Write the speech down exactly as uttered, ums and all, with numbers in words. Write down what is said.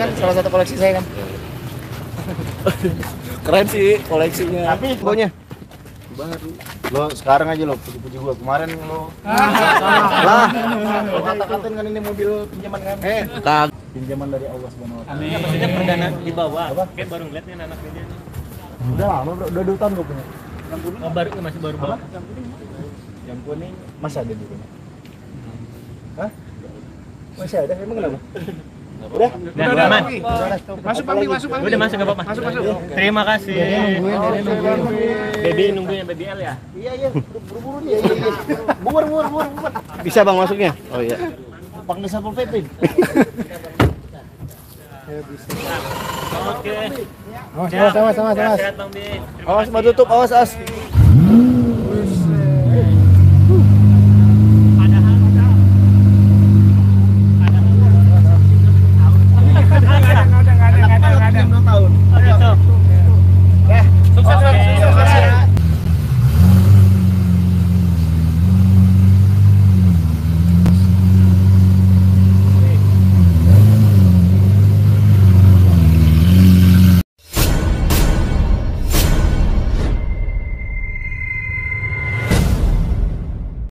kan salah satu koleksi saya kan. Keren sih koleksinya. Tapi pokoknya Baru. lo sekarang aja lo puji-puji gua kemarin lo lah lo kata-katain kan ini mobil pinjaman kan eh Kag. pinjaman dari Allah Subhanahu wa taala. Iya, maksudnya perdana di bawah. Kayak baru ngeliat nih anak media. Udah lama bro, udah dua tahun gua punya. Oh, baru masih baru bawa. Yang kuning masih ada di rumah. Hah? Masih ada emang kenapa? Udah? Udah, udah aman. Masuk Bang, masuk Bang. Udah masuk enggak apa-apa. Masuk, masuk. Terima kasih. nungguin, Dede nungguin. Baby nungguin B B L ya? Iya iya, buru-buru nih. Iya iya. Buar buar buar buar. Bisa Bang masuknya? Oh iya. Panggil Satpol P P. Oke. Awas awas awas awas. Sehat Bang Bi. Awas mau tutup, awas as.